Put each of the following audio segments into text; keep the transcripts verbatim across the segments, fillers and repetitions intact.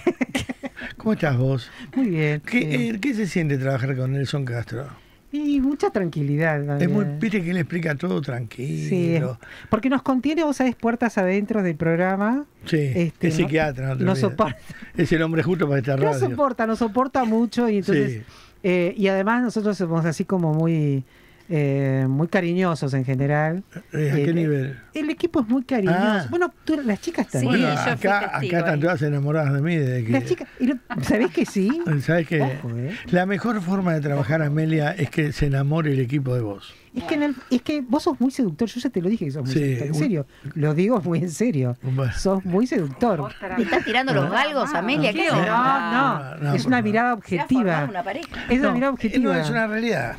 ¿Cómo estás vos? Muy bien. ¿Qué, bien. eh, ¿Qué se siente trabajar con Nelson Castro? Y mucha tranquilidad. Es muy, viste que él explica todo tranquilo. Sí, es- porque nos contiene, vos sabés, puertas adentro del programa. Sí, Este, es no- psiquiatra, no te No olvides. soporta, Es el hombre justo para esta no radio. soporta, nos soporta mucho y entonces Sí. eh, y además nosotros somos así como muy eh, muy cariñosos en general. Eh, ¿A Eh, qué nivel? El equipo es muy cariñoso. Ah. Bueno, tú, las chicas Sí, también. Bueno, yo fui acá, testigo acá están ahí. todas enamoradas de mí desde que... Las chicas, y no- ¿sabés que sí? ¿Sabes qué? Ojo, eh. La mejor forma de trabajar, Amelia, es que se enamore el equipo de vos. Es que, en el- es que vos sos muy seductor, yo ya te lo dije que sos muy Sí, seductor, en un- serio, lo digo muy en serio, Bueno. sos muy seductor. ¿Te estás tirando los galgos, Amelia? ¿Qué No, onda? no, no, es por una favor. mirada Se ha objetiva. formado una pareja. Es una No, mirada eh, objetiva. No, es una realidad.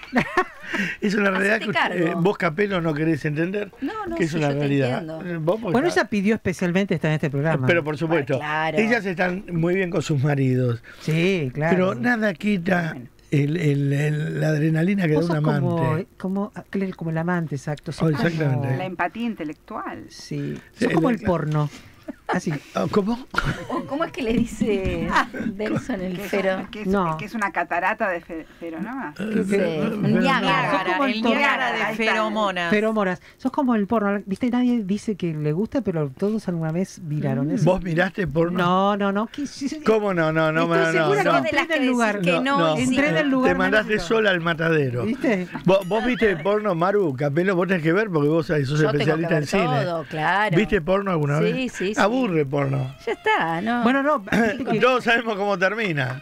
Es una realidad que Hacete usted- cargo. eh, vos, Capelo, no querés entender No, no, que es sí, una yo te realidad. entiendo. Eh, vos porque Bueno, está- ella pidió especialmente estar en este programa. Pero por supuesto, Bueno, claro. ellas están muy bien con sus maridos, Sí, claro. pero nada quita Bueno. el, el- el- la adrenalina que da Vos un sos como, amante. como, claro, como el amante, exacto. Sos Oh, exactamente. como- La empatía intelectual. Sí, Sí, sos como el- el porno. Así. Ah, ¿Cómo? ¿O ¿Cómo es que le dice Delson el Que es, fero? que es- No. que es una catarata de fe- feromonas. Sí, Pero- un pero- Niágara. Sos como el el porno. Niágara Ahí de está. feromonas. Feromonas. Sos como el porno. Viste, nadie dice que le gusta, pero todos alguna vez miraron eso. ¿Vos miraste porno? No, no, no. ¿qué- sí, sí. ¿Cómo no? No, no, Estoy no, no. segura no. que de las entré en que el lugar. decís que no, y sí. Entré en el lugar. Te mandaste mágico. sola al matadero. ¿Viste? ¿Vos, vos viste porno, Maru? Capelo, vos tenés que ver porque vos sos Yo tengo que especialista ver en cine. todo, claro. ¿Viste porno alguna Sí, vez? sí, sí. Aburre porno. Ya está, ¿no? Bueno, no. viste que- Todos sabemos cómo termina.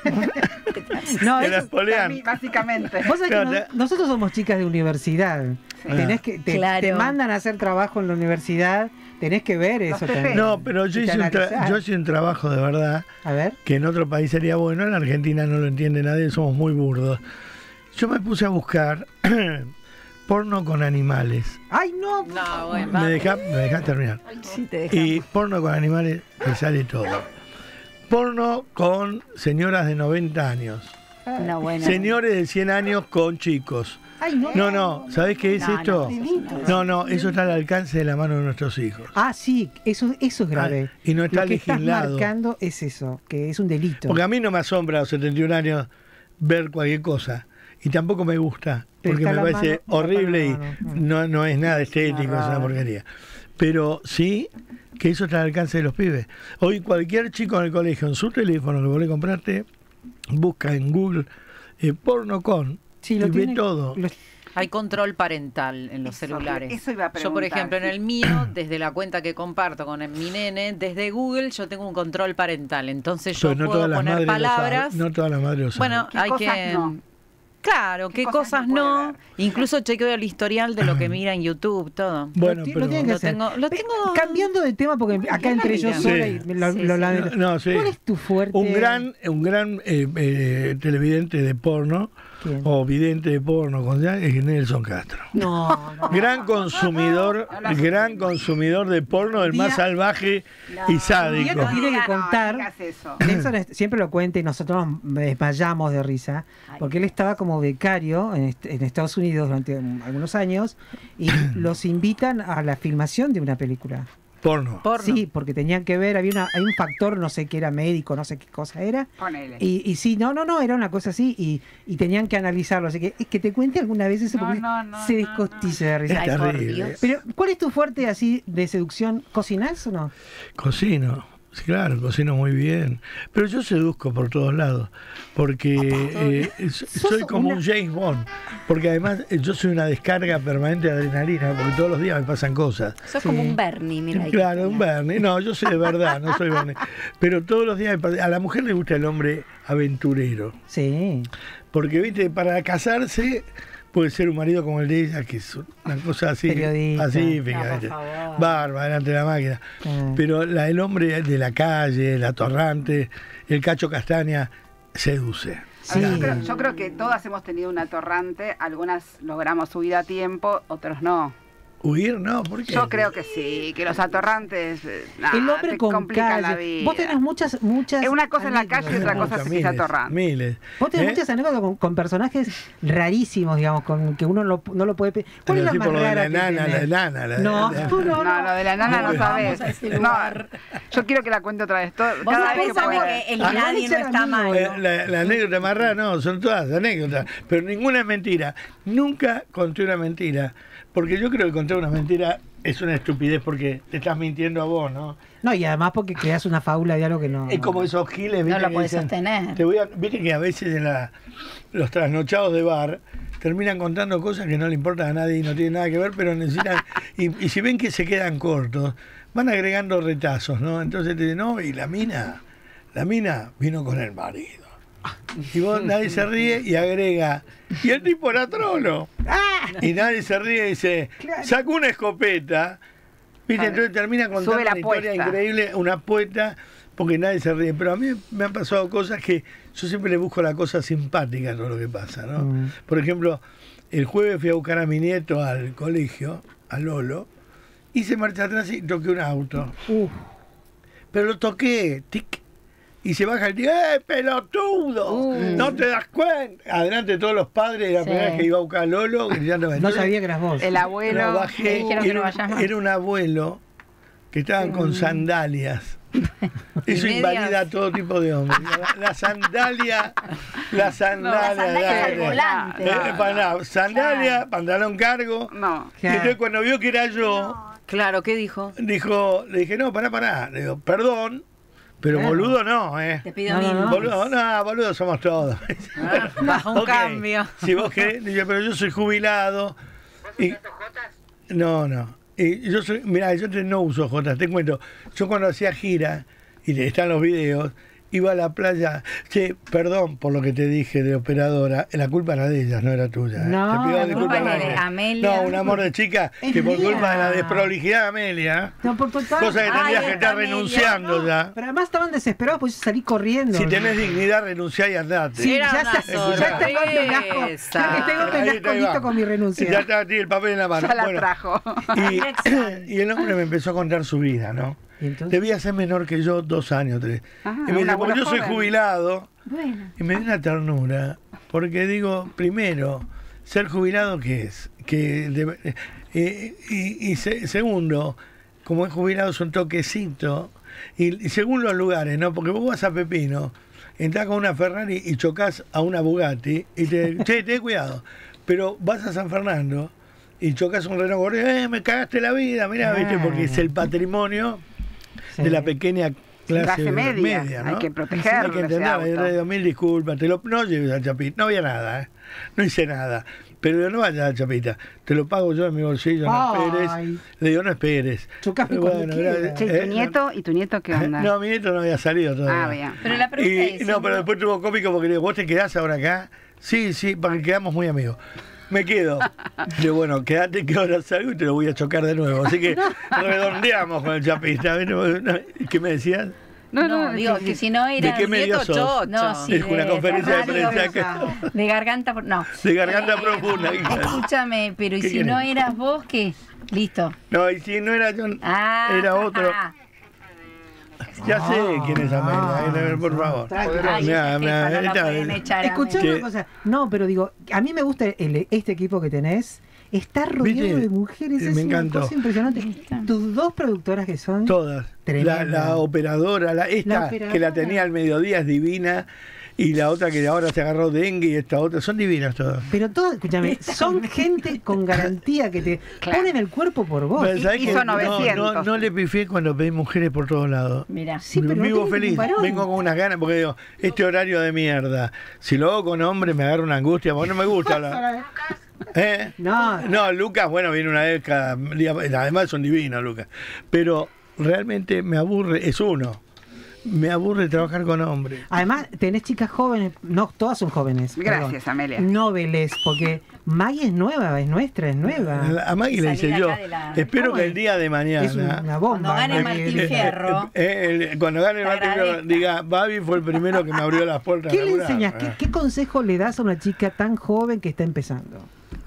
no, Que la eso- espolean. Básicamente. vos sabés que Claro, no- te- nosotros somos chicas de universidad. Sí. Tenés que, te, Claro. te mandan a hacer trabajo en la universidad. Tenés que ver eso T P. también. No, pero yo Y hice, un tra- analizar. yo hice un trabajo de verdad A ver. que en otro país sería bueno, en Argentina no lo entiende nadie, somos muy burdos. Yo me puse a buscar porno con animales. Ay, no. No, bueno, ¿Me dejás me dejás terminar? Sí, te dejamos. Y porno con animales me sale todo. Porno con señoras de noventa años. No, bueno. Señores de cien años con chicos. Ay, no. No, no, ¿sabés qué es No, esto? no, No, no, eso está al alcance de la mano de nuestros hijos. Ah, sí, eso, eso es grave. Ah, y no está Lo que estás legislado. marcando es eso, que es un delito. Porque a mí no me asombra a los setenta y un años ver cualquier cosa. Y tampoco me gusta, Pero porque está me la parece mano- horrible la mano, y mm. no, no es nada estético, es una raro. porquería. Pero sí que eso está al alcance de los pibes. Hoy cualquier chico en el colegio, en su teléfono que vos le compraste, busca en Google eh, porno con Sí, y lo ve tiene- todo. lo- Hay control parental en los Eso, celulares. eso iba a Yo, por preguntar, ejemplo, en sí. el mío, desde la cuenta que comparto con mi nene, desde Google yo tengo un control parental. Entonces yo Pero no puedo todas las poner madres lo saben, palabras. no todas las madres lo saben. Bueno, ¿Qué hay cosas que... no? Claro, ¿Qué qué cosas cosas no puede no. ver? Incluso chequeo el historial de lo que mira en YouTube, todo. bueno, lo ti- pero lo tienen que Lo hacer. tengo, lo Pe- tengo... Cambiando de tema, porque acá entre yo Sí. sola y me lo, Sí, lo sí. lamento. No, sí. ¿Cuál es tu fuerte? un gran, un gran eh, eh, televidente de porno ¿Quién? o vidente de porno con ya, es Nelson Castro. No, no. Gran consumidor, gran consumidor de porno, el Día- más salvaje y día sádico. que tiene que No, contar. No digas eso. Nelson es- siempre lo cuenta y nosotros nos desmayamos de risa, Ay. porque él estaba como becario en, est- en Estados Unidos durante um, algunos años y los invitan a la filmación de una película. Porno. Porno. Sí, porque tenían que ver, había una, hay un factor, no sé qué era médico, no sé qué cosa era. Ponele. Y, y sí, no, no, no, era una cosa así y, y tenían que analizarlo. Así que es que te cuente alguna vez eso No, porque no, no, se no, descostilla de risa. Es Ay, por terrible. Dios. Pero, ¿cuál es tu fuerte así de seducción? ¿Cocinás o no? Cocino. Sí, claro, cocino muy bien. Pero yo seduzco por todos lados. Porque eh, s- Sos soy como una- un James Bond. Porque además eh, yo soy una descarga permanente de adrenalina. Porque todos los días me pasan cosas. Sos Sí. como un Bernie, mira ahí. Claro, un Bernie. No, yo soy de verdad, no soy Bernie. Pero todos los días me pasa- a la mujer le gusta el hombre aventurero. Sí. Porque, viste, para casarse puede ser un marido como el de ella, que es una cosa así Periodista. pacífica, No, por ¿viste? favor. Barba delante de la máquina. Ah. Pero la, el hombre de la calle, la torrante, el cacho castaña, seduce. Sí. Yo, creo, yo creo que todas hemos tenido una torrante, algunas logramos subir a tiempo, otros no. Huir, no, ¿por qué? Yo creo que sí, que los atorrantes eh, nah, El hombre te con complican la calle. vida. Vos tenés muchas, muchas. Es una cosa en la anécdotas. calle y otra cosa Muchas, si es miles, atorrante. Miles. Vos tenés ¿Eh? muchas anécdotas con, con personajes rarísimos, digamos, con que uno lo- no lo puede. pe- ¿Cuál es Pero la sí, más por lo de rara la que nana, la tenés? nana, la- No, la- tú no, No, no. lo de la nana no, No, sabes. vamos a ese No, lugar. yo quiero que la cuente otra vez. Todo, Vos cada sabés, vez que Samuel, pueda. que el Ah, nadie no ese está era mal. mío. Eh, La, la anécdota más rara, no, son todas anécdotas, pero ninguna es mentira. Nunca conté una mentira, porque yo creo que contar una mentira es una estupidez porque te estás mintiendo a vos, ¿no? No, y además porque creas una fábula de algo que no. Es no- como esos giles, No ¿viste? lo que podés dicen, sostener. Te voy a, viste que a veces en la, los trasnochados de bar terminan contando cosas que no le importan a nadie y no tienen nada que ver, pero necesitan, y, y si ven que se quedan cortos, van agregando retazos, ¿no? Entonces te dicen, no, y la mina, la mina vino con el marido. Y vos nadie se ríe y agrega, y el tipo era trolo. Y nadie se ríe y dice, sacó una escopeta. ¿Viste? Entonces termina contando Sube la una historia apuesta. increíble, una apuesta, porque nadie se ríe. Pero a mí me han pasado cosas que yo siempre le busco la cosa simpática a todo lo que pasa, ¿no? Mm. Por ejemplo, el jueves fui a buscar a mi nieto al colegio, a Lolo, y se marcha atrás y toqué un auto. Uf. Pero lo toqué, tic, y se baja el tío, ¡eh, pelotudo! No te das cuenta. Adelante de todos los padres, la Sí. primera vez que iba a buscar a Lolo, gritando. No Entonces, sabía que eras vos. El no, abuelo. bajé, Le dijeron que era, no un- vayas más. era un abuelo que estaban con sandalias. Eso medias. invalida a todo tipo de hombres. La, la sandalia, la sandalia, Las sandalias dale. al volante. Eh, para nada, sandalia, pantalón cargo. No. Y entonces cuando vio que era yo, Claro, ¿qué dijo? dijo, le dije, no, pará, pará. Le digo, perdón, pero Claro. boludo no, ¿eh? Te pido No, no, mil. no. Boludo, no, boludo somos todos. Ah, bajo un Ok, cambio. Si vos querés, dice, pero yo soy jubilado. Y, no, no. Y yo soy, mirá, yo te- no uso jotas, te cuento. Yo cuando hacía gira, y están los videos, iba a la playa. Che, perdón por lo que te dije de operadora, la culpa era de ellas, no era tuya. ¿eh? No, te pido la disculpas culpa al es de aire. Amelia. No, un amor de chica Es que por mía. culpa de la desprolijidad de Amelia, No, por total. cosa que Ay, tendrías que esta estar Amelia, renunciando No, ya. Pero además estaban desesperados, pues yo salí corriendo. Si tenés dignidad, renunciá y andate. Sí, Era ya, una está, ya tengo el pelasco. sorpresa. Ya tengo el Ahí pelasco está, ahí listo va. con mi renuncia. Ya está aquí el papel en la mano. Ya la Bueno, trajo. y, y el hombre me empezó a contar su vida, ¿no? ¿Y entonces? Debía ser menor que yo, dos años, tres. Ah, y me un dice, porque abuelo yo soy joven. jubilado. Bueno. Y me dio una ternura, porque digo, primero, ser jubilado, ¿qué es? Que debe- eh, y, y se- segundo, como es jubilado es un toquecito. Y, y según los lugares, ¿no? Porque vos vas a Pepino, entras con una Ferrari y chocas a una Bugatti y te, che, ten cuidado. Pero vas a San Fernando y chocas un Renault Gordo, eh, me cagaste la vida, mirá, ¿viste? Porque es el patrimonio Sí. de la pequeña clase, Clase media, ¿no? hay que protegerlo, Hay que ese entender, auto. hay rey dos mil disculpas, te lo, no lleves al Chapita, no había nada, ¿eh? No hice nada. Pero digo, no vayas al Chapita, te lo pago yo en mi bolsillo, no Ay. esperes. Le digo, no esperes. Chocame Pero cuando quieras. gracias. Che, ¿y Eh, tu nieto? ¿Y tu nieto qué onda? No, mi nieto no había salido todavía. Ah, bien. Pero la pregunta Y, es. no, pero después tuvo cómico porque le digo, ¿vos te quedás ahora acá? Sí, sí, porque quedamos muy amigos. Me quedo. Digo, bueno, quédate que ahora salgo y te lo voy a chocar de nuevo. Así que redondeamos con el Chapita. ¿Qué me decías? No, No, no, digo sí, que sí. si no era. ¿De qué medio Nieto sos? chocho. No, sí, Es una conferencia de radio, prensa o sea, de garganta. por- No. De garganta Eh, profunda. Escúchame, pero ¿y ¿Qué si querés? no eras vos qué? Listo. No, y si no era yo, Ah, era otro. ah, Ya sé quién es Amelia, eh, por favor. Tranquila. Ay, Mirá, esa mirá, jefa no la esta- pueden echar a Escuchá mí. Que- una cosa. No, pero digo, a mí me gusta el- este equipo que tenés. Está rodeado ¿Viste? de mujeres. Me Es encantó. una cosa impresionante. Tus dos productoras que son. Todas. La, Tremenda. la operadora, la, esta La operadora. que la tenía al mediodía es divina. Y la otra que ahora se agarró dengue y esta otra. Son divinas todas. Pero todas, escúchame, son gente con garantía que te Claro. ponen el cuerpo por vos. Pero ¿sabés hizo que no, novecientos. no, no le pifié cuando pedí mujeres por todos lados. Mira. Sí, pero no Vivo tiene feliz, ningún varón. vengo con unas ganas, porque digo, este horario de mierda, si lo hago con hombre me agarra una angustia, porque no me gusta la... ¿Eh? No, No, Lucas, bueno, viene una vez cada día, además son divinos, Lucas, pero realmente me aburre, es uno, me aburre trabajar con hombres. además tenés chicas jóvenes, no, todas son jóvenes. Gracias, perdón. Amelia. Noveles, porque Maggie es nueva, es nuestra, es nueva. A Maggie le Salir dice yo, acá de la- espero ¿Cómo que es? el día de mañana... Es una bomba. Cuando gane Maggie. Martín eh, Fierro. eh, eh, el- cuando gane el Te Martín Fierro, agradezca. diga, Babi fue el primero que me abrió las puertas. ¿Qué a le laburar. enseñas? ¿Qué, Eh. qué consejo le das a una chica tan joven que está empezando?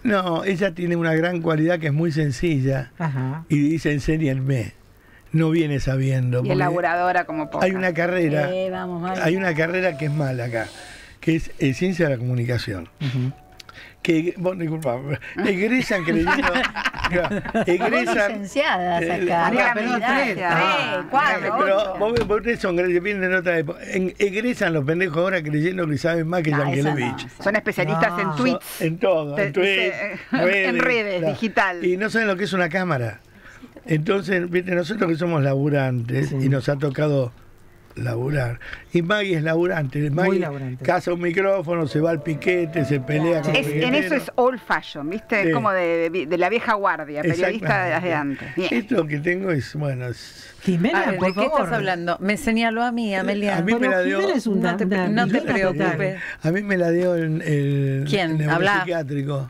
No, ella tiene una gran cualidad que es muy sencilla Ajá. y dice enséñenme. No viene sabiendo. Y porque elaboradora como poca. Hay una carrera, Eh, vamos, vale. hay una carrera que es mala acá, que es eh, ciencia de la comunicación. Ujú. Que, vos, disculpa, egresan creyendo, claro, Dos egresan, licenciadas eh, acá. María Tres, Militancia. tres, Ah, cuatro, pero ocho. vos, vos ustedes son grandes, vienen en otra época. En- egresan los pendejos ahora creyendo que saben más que Ah, esa Yankelevich. no. Son especialistas No. en tweets. En todo, Te- en tweets, se- en redes, claro. digital. Y no saben lo que es una cámara. Entonces, viste, nosotros que somos laburantes Sí. y nos ha tocado laburar. Y Maggie es laburante. Maggie laburante. caza un micrófono, se va al piquete, se pelea con Es, el en eso piquetero. es old fashion, ¿viste? Sí. Es como de, de- de la vieja guardia, periodista de las de antes. Bien. Esto que tengo es, bueno, es- Jimena, A ver, por ¿de qué favor. estás hablando? Me señaló a mí, Amelia. A mí me Pero la dio- Jimena es una, No te- una no te villana preocupes. total. a mí me la dio el, el ¿Quién? el Habla. neuropsiquiátrico.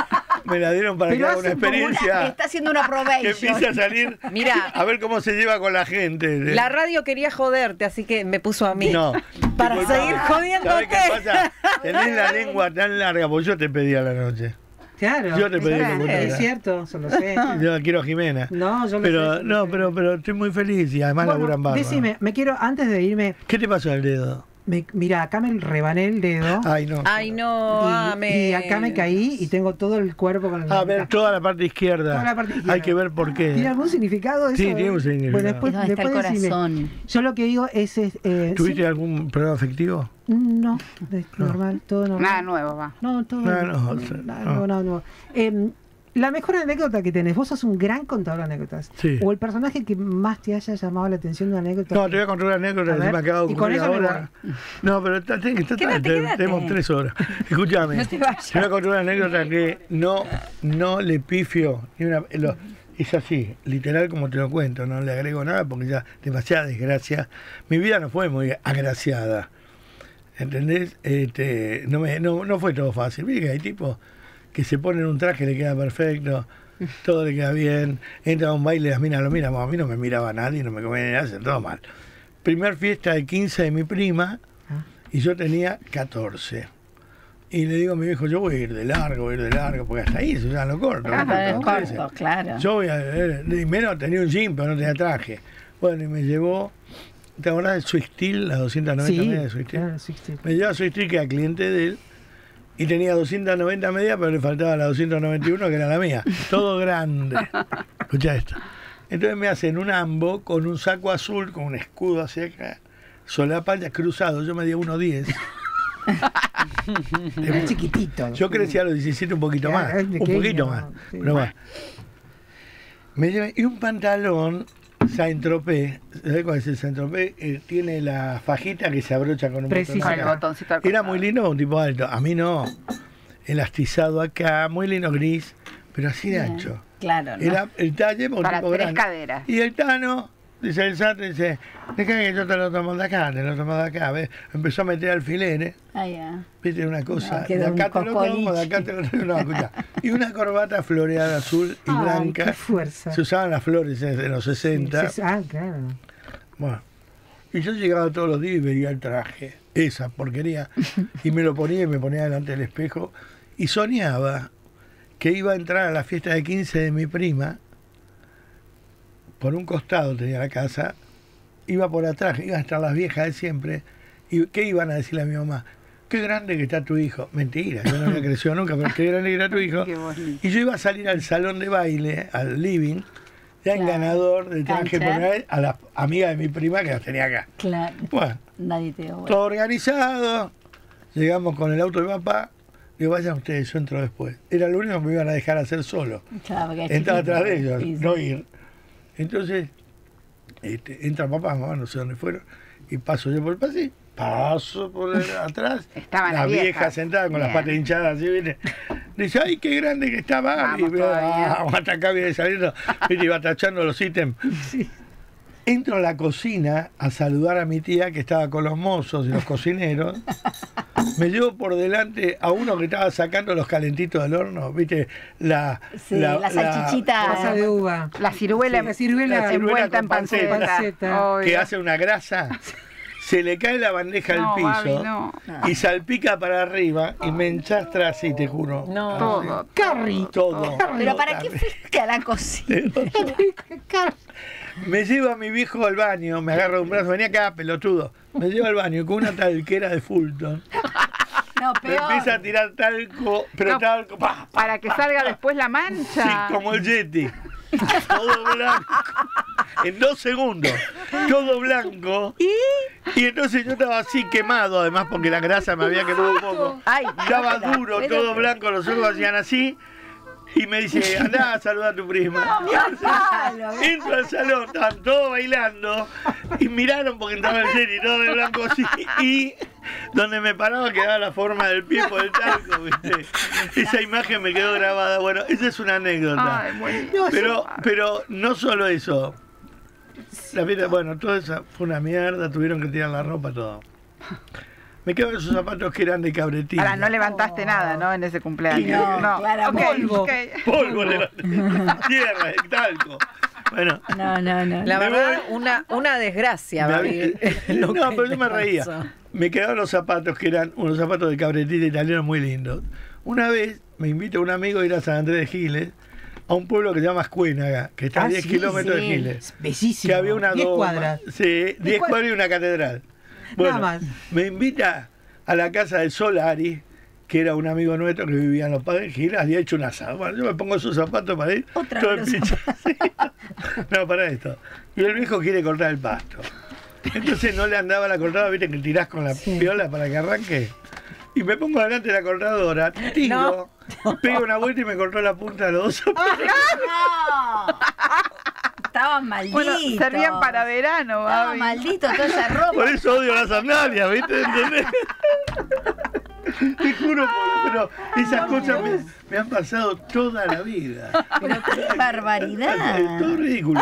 Me la dieron para Pero que haga una hace como una- experiencia. Está haciendo una Que probation. empiece a salir Mira. a ver cómo se lleva con la gente. La radio quería joderte, así que me puso a mí. No. Para Disculpa. seguir jodiéndote. ¿Sabes qué pasa? Tenés la lengua tan larga, porque yo te pedí a la noche. Claro. Yo te pedí verdad, la Es computadora. cierto, eso lo sé. Yo quiero a Jimena. No, yo lo Pero sé. no, pero pero estoy muy feliz y además Bueno, laburan bárbaro. decime, me quiero, antes de irme, ¿Qué te pasó al dedo? me- mira, acá me rebané el dedo. Ay, no. Ay, no, y, Ame. y acá me caí y tengo todo el cuerpo con el. A ver, toda la parte izquierda. Toda la parte izquierda. Hay que ver por ¿Tiene qué. algún significado eso? Sí, tiene un significado. Bueno, después, ¿Dónde está el después decime. corazón? Yo lo que digo es. es, eh, ¿Tuviste sí- algún problema afectivo? No, es normal, todo normal. Nada nuevo, va. No, todo No, no, o sea, nada, no. no, no, no. Em, la mejor anécdota que tenés, vos sos un gran contador de anécdotas. Sí. O el personaje que más te haya llamado la atención de una anécdota. No, te voy a contar una anécdota A que se ver, me acaba de y con ocurrir eso me ahora. No, pero está, tiene que estar, Quédate, te- quédate. tenemos tres horas. Escúchame. No te vayas. Te voy a contar una anécdota que no, no le pifio. Ni una, lo- es así, literal como te lo cuento, no le agrego nada porque ya demasiada desgracia. Mi vida no fue muy agraciada. ¿Entendés? Este, no, me, no, no fue todo fácil. Viste que hay tipos que se ponen un traje, le queda perfecto, todo le queda bien, entra a un baile, las minas lo miran, a mí no me miraba nadie, no me comía ni hacen todo mal. Primer fiesta de quince de mi prima Ah. y yo tenía catorce. Y le digo a mi viejo, yo voy a ir de largo, voy a ir de largo, porque hasta ahí eso ya lo corto. Ah, ¿no? pero es Entonces, corto, claro. yo voy a ver, y menos tenía un jean, pero no tenía traje. Bueno, y me llevó, ¿te acordás de Swiss Steel, las doscientas noventa Sí, medias de Swiss Steel? claro, sí, sí. Me llevó a Swiss Steel, que era cliente de él, y tenía doscientas noventa medias, pero le faltaba la doscientas noventa y uno, que era la mía. Todo grande. Escucha esto. Entonces me hacen un ambo con un saco azul, con un escudo hacia acá, solapa cruzado, yo medía uno diez. Era chiquitito. Yo crecí a los diecisiete un poquito Claro, más, es un pequeño, poquito más, sí. pero bueno. Me llevé- y un pantalón Saint-Tropez, ¿sabés cuál es el Saint-Tropez? Eh, tiene la fajita que se abrocha con un Preciso. botón Con el acá. botoncito al Era costado. muy lindo, un tipo alto. A mí no. Elastizado acá, muy lindo gris, pero así de Bien. ancho. Claro, ¿no? Era el talle por un Para tipo tres grande. caderas. Y el Tano, dice el Sato, dice, deja que yo te lo tomo de acá, te lo tomo de acá. ¿Ves? Empezó a meter alfileres. Ah, ya. Viste una cosa, No, quedó de acá un te lo tomo, de acá te lo tomo. No, escuchá. Y una corbata floreada azul y Ay, blanca. qué fuerza. Se usaban las flores en los sesenta. Sí, sí, ah, claro. Bueno, y yo llegaba todos los días y veía el traje, esa porquería, y me lo ponía y me ponía delante del espejo, y soñaba que iba a entrar a la fiesta de quince de mi prima, por un costado tenía la casa, iba por atrás, iban a estar las viejas de siempre, y ¿qué iban a decirle a mi mamá? Qué grande que está tu hijo. Mentira, yo no había crecido nunca, pero qué grande que era tu hijo. Qué bonito. Y yo iba a salir al salón de baile, al living, ya en Claro. ganador de traje Cancha. por ahí, a la amiga de mi prima que las tenía acá. Claro. Bueno, Nadie te dio bola. todo organizado, llegamos con el auto de papá, digo, vayan ustedes, yo entro después. Era lo único que me iban a dejar hacer solo, Claro, porque es entrar chiquito. atrás de ellos, Sí, sí. no ir. Entonces, este, entra papá, mamá, no sé dónde fueron, y paso yo por el pasillo, paso por el- atrás, Estaban la las vieja viejas. sentada con las Bien. patas hinchadas así, ¿viste? Dice, ay, qué grande que está Barbie. Vamos Y, todavía. ah, hasta acá viene saliendo, ¿viste? Iba tachando los ítems. Entro a la cocina a saludar a mi tía que estaba con los mozos y los cocineros. Me llevo por delante a uno que estaba sacando los calentitos del horno, ¿viste? La, Sí, la salchichita. Masa de uva. La ciruela, Sí, la ciruela envuelta con en panceta. panceta. Obvio. que hace una grasa. se le cae la bandeja No, al Babi, piso no. y salpica para arriba y me enchastra así, te juro. No. Todo. Carrie. Todo. Pero ¿para qué fuiste a la cocina? Me lleva a mi viejo al baño, me agarra un brazo, venía acá, pelotudo. Me lleva al baño con una talquera de Fulton. No, Me peor. empieza a tirar talco, pero No, talco, pa, pa, Para que salga después la sí, mancha. como el Yeti. Todo blanco. En dos segundos. Todo blanco. Y entonces yo estaba así quemado, además porque la grasa me había quemado un poco. Ay, Estaba no, duro, pero- todo blanco, los ojos hacían así. Y me dice, andá a saludar a tu prima. Malo, Entro al salón, estaban todos bailando. Y miraron porque entraba el Yeti, todo de blanco así. Y donde me paraba quedaba la forma del pie por el talco, ¿viste? Esa imagen me quedó grabada. Bueno, esa es una anécdota. Ay, buenísimo. Pero, pero no solo eso. La fiesta, bueno, todo eso fue una mierda, tuvieron que tirar la ropa, todo. Me quedaron esos zapatos que eran de cabretilla. Ahora, no levantaste nada, ¿no? En ese cumpleaños. No, claramente. Ok, Polvo. ok. Polvo, levanté. Tierra, talco. Bueno, No, no, no. La Me verdad, voy. una, una desgracia, me Babi, había- lo no, que pero yo me te reía. pasó. Me quedaron los zapatos que eran unos zapatos de cabretilla italianos muy lindos. Una vez me invita un amigo a ir a San Andrés de Giles, a un pueblo que se llama Escuénaga, que está a Ah, diez sí, kilómetros sí. de Giles. Bellísimo. Que había una diez doma. cuadras. Sí, diez cuadras. cuadras y una catedral. Bueno, más. me invita a la casa de Solari, que era un amigo nuestro que vivía en Los Padres Giles, había hecho un asado. Bueno, yo me pongo esos zapatos para ir. Otra todo vez el los pinche- sí. No, para esto. Y el viejo quiere cortar el pasto. Entonces no le andaba la cortadora, viste que tirás con la piola para que arranque. Y me pongo delante de la cortadora, tiro, pego una vuelta y me cortó la punta de los dos zapatos. No. Estaban malditos. Bueno, servían para verano, Estaban Babi. malditos toda esa ropa. Por eso odio las sandalias, ¿viste? ¿Entendés? Te juro, pero esas cosas me, me han pasado toda la vida. Pero qué Es barbaridad. todo ridículo.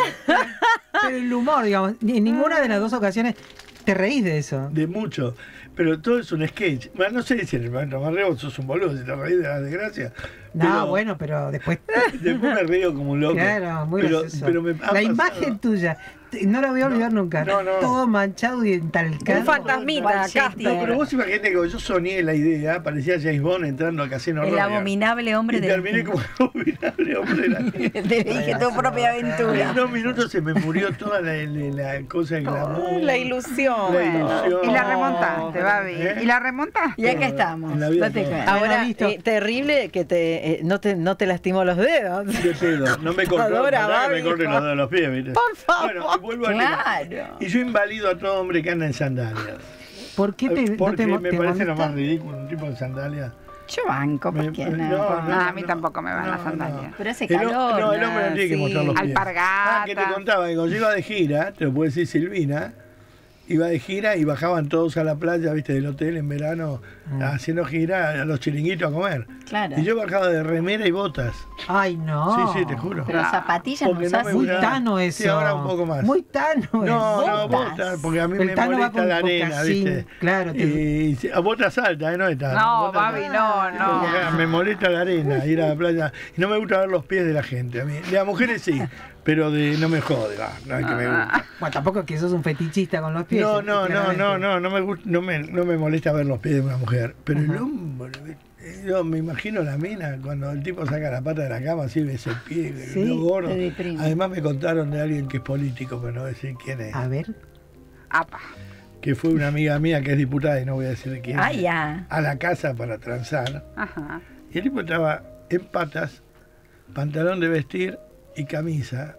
Pero el humor, digamos, en ninguna de las dos ocasiones te reís de eso. De mucho. Pero todo es un sketch. Bueno, no sé si en el momento más reo sos un boludo, si te reís de la desgracia. No, Pero bueno, pero después. Después me río como un loco. Claro, muy pero, gracioso. pero me ha La pasado. imagen tuya, te- no la voy a olvidar nunca. no, no. Todo manchado y entalcado. Un fantasmita, Igual acá. Yeti. No, pero vos imagínate que yo soñé la idea, parecía James Bond entrando al Casino El Royal. abominable hombre Y de terminé como el abominable hombre de la nieve. Dije tu propia En aventura. dos minutos se me murió toda la, la, la cosa del glamour. La ilusión. La ilusión. Y la remontaste, Babi. ¿Eh? Y la remontaste. Y acá estamos. En la vida Date todo. cuenta. Bueno, Ahora, listo. eh, terrible que te, eh, no te no te lastimó los dedos. De pedo. No me cortó, Adora, no, me Babi. corten los dedos de los pies, ¿viste? Por favor. Bueno, vuelvo al tema. Claro. Y yo invalido a todo hombre que anda en sandalias. ¿Por qué te, no Porque te, mo- me te parece lo molesta? más ridículo un tipo en sandalias. Yo banco, Me- ¿por qué me- no? Ah, a mí tampoco me van las sandalias. Pero hace El ho- calor. no, el hombre no tiene que sí. mostrar los pies. Alpargata. Ah, que te contaba que cuando yo iba de gira, te lo puede decir Silvina, iba de gira y bajaban todos a la playa, viste, del hotel en verano, haciendo gira a los chiringuitos a comer. Claro. Y yo bajaba de remera y botas. Ay, no. Sí, sí, te juro. Pero zapatillas Porque no no usás. me Muy gusta. tano eso. Sí, ahora un poco más. Muy tano No, eso. no, Botas. botas, porque a mí El me tano va molesta con la arena, mocasín, ¿viste? claro, te- Y si- a botas altas, ¿eh? No está. No, Babi, no, no. Me molesta la arena, ir a la playa. Y no me gusta ver los pies de la gente. A mí, de las mujeres sí, pero de no me jode, va, no es que me gusta. Bueno, tampoco es que sos un fetichista con los pies. No, no, no, claramente. no, no, no me gusta, no me, no me molesta ver los pies de una mujer. Pero el hombre, eh, yo me imagino la mina cuando el tipo saca la pata de la cama, así ves el pie, Sí, lo gordo. te deprime. Además me contaron de alguien que es político, pero no voy a decir quién es. A ver. Apa. Que fue una amiga mía que es diputada y no voy a decir quién Ah, es. ya. A la casa para transar. Ajá. Y el tipo estaba en patas, pantalón de vestir y camisa.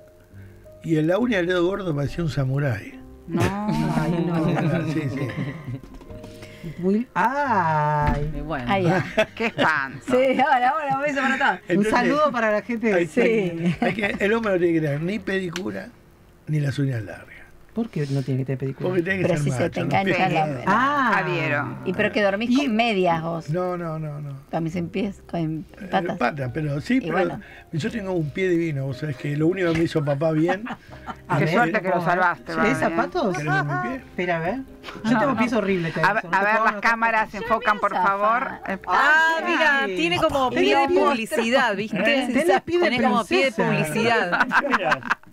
Y en la uña del dedo gordo parecía un samurái. No. Ay, no. Sí, sí. Muy... Ay. Y bueno. Ah, ya. Qué espanto. Sí, ahora, ahora, un beso para todos. Un Entonces, saludo para la gente hay- de... Sí. hay que- el hombre no tiene que tener ni pedicura ni las uñas largas. ¿Por qué no tiene que tener película? Porque tiene que Pero ser si se macho, te los engancha pies la- no. Ah. Adhiero. Y pero que dormís Y- con medias vos. No, no, no, no. Dormís en pies, con Eh, patas. Pata, pero sí, Y pero bueno. yo tengo un pie divino, vos sabés que lo único que me hizo papá bien. A Qué ver, suerte que lo ¿cómo? salvaste, ¿Tenés Babi, ¿eh? zapatos? ¿Querés ver mi pie? Espera, a ver. Yo tengo pies horribles. A, ver- a ver, las cámaras enfocan, por favor. Eh, Ah, mira, Ay. tiene como Tiene pie de pie de- publicidad, ¿viste? Tenés pie de Tenés como pie de princesa. publicidad. Mira,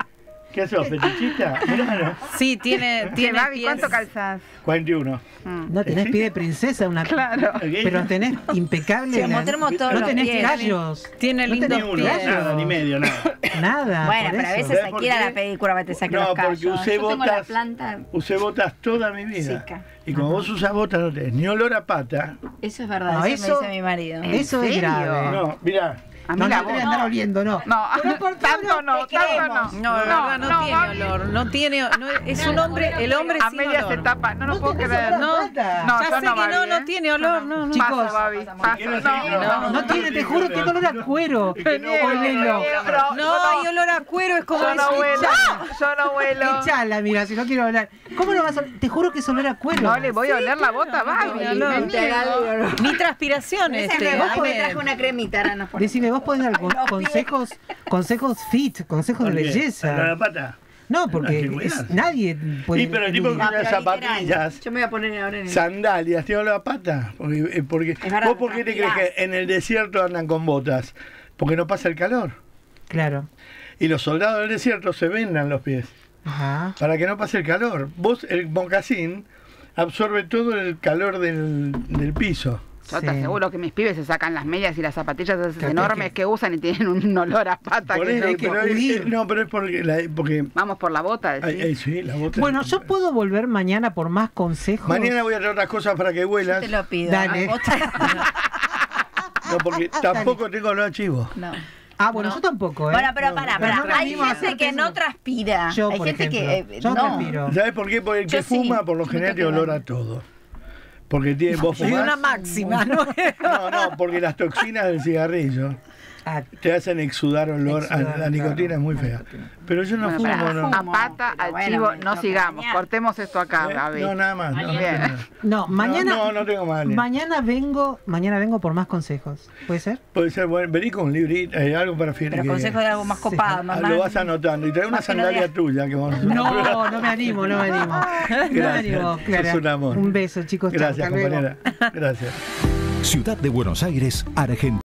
¿Qué sos, fetichista? Mirá, ¿no? Sí, tiene, Che, tiene Babi, pies. ¿cuánto calzás? cuarenta y uno. Mm. No tenés ¿Sí? pie de princesa, una. Claro. Pero tenés impecable. Sí, la- mostremos todos no los tenés pies. gallos. Tiene No lindos tenés Ni uno, pies. nada, ni medio, nada. Nada. Bueno, por pero a eso. veces ¿Sabes por aquí a qué? la película para que te saque No, los porque callos. usé Yo tengo la botas. planta, Usé botas toda mi vida. Seca. Y como vos usás botas, no tenés ni olor a pata. eso es verdad, No, eso, eso- me dice mi marido. ¿En Eso es serio? grave. No, mirá. A mí No, la no te voy a voz. andar oliendo, no. No, Pero por tanto favor, no, te tanto queremos. no. No, de verdad, no, tiene Babi. olor. No tiene, no, es un hombre, el hombre sin Amelia se olor. tapa, no lo No puedo tenés creer. olor a No, pata. no, Ya yo sé no, que Babi, no, ¿eh? no tiene olor, no, no. Chicos, Pasa, Babi, pasa. ¿Qué no No, sé? no, no, No tiene, te juro, tiene olor a cuero. Olelo. No, hay olor a cuero, es como Yo no decir, huelo, yo no huelo. Echala, mira, si no quiero hablar. ¿Cómo no vas a oler? Te juro que es olor a cuero. No le voy a oler la bota, Babi. tiene olor. me niego. ni transpiración este. Ese me, a me ver. traje una cremita, ahora nos ponemos. Decime, vos podés dar con- Los pies. consejos, consejos fit, consejos de ¿Por qué? ¿Olor a belleza. pata? No, Hay que porque es- cuidarse. nadie puede. Y pero el tipo eludir. con No, unas pero literal, zapatillas, Yo me voy a poner ahora en el... sandalias, ¿tiene olor a pata? Porque, eh, porque, verdad, ¿Vos por qué te crees transpirás. que en el desierto andan con botas? Porque no pasa el calor. Claro. Y los soldados del desierto se vendan los pies Ajá. para que no pase el calor. Vos, el mocasín, absorbe todo el calor del, del piso. Yo te Sí. aseguro que mis pibes se sacan las medias y las zapatillas esas Claro, enormes es que usan y tienen un olor a pata. Por que eso, no- que pero es- huir. eh, no, pero es porque, la- porque Vamos por la bota, ay, decís. ay, sí, la bota. Bueno, yo puedo volver mañana por más consejos. Mañana voy a traer otras cosas para que huelas. Te lo pido. Dale. ¿A vos? No, porque tampoco tengo olor a chivo. No. Ah, bueno, No. yo tampoco, ¿eh? Bueno, pero No, pará, pero pará. no me Hay animo a gente hacerte que no eso. transpira. Yo, Hay por gente ejemplo. que... eh, Yo no. transpiro. ¿Sabes por qué? Porque el Yo que sí. fuma, por lo No general, tengo tiene olor nada. a todo. Porque tiene, vos Hay fumás. una máxima, ¿no? No, no, porque las toxinas del cigarrillo Ah, te hacen exudar olor. a- Exudar, la nicotina claro. es muy fea. Pero yo no Bueno, fumo, pará, no. a pata, Pero al bueno, chivo, me no toca sigamos. mañana. Cortemos esto acá, Eh, Gaby. No, nada más. No, no, Bien. tengo- no, mañana. No, no tengo mal. Mañana vengo, mañana vengo por más consejos. ¿Puede ser? Puede ser, bueno, vení con un librito, eh, algo para firmar. Pero consejo de algo más Sí. copado, Ah, mamá. lo vas anotando y trae una Más que no sandalia digas- tuya que vamos a No, no me animo, no me animo. No me Gracias, animo, Clara. sos un amor. Un beso, chicos. Chao, Gracias, hasta luego. compañera. Gracias. Ciudad de Buenos Aires, Argentina.